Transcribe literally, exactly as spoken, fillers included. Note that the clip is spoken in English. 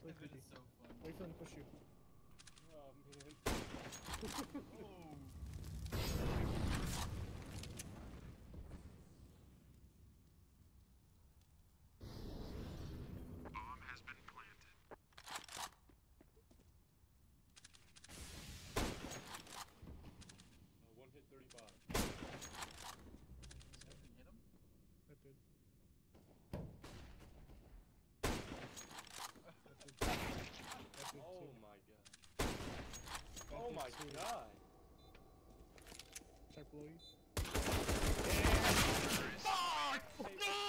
Wait, That Vicky. is so fun. Wait for them to push you. Oh man. Oh. Bomb has been planted. Uh, one hit thirty-five. Something hit him? That did. That did. That did Oh too. my god. That Oh did my too. god. Check below you. Hey,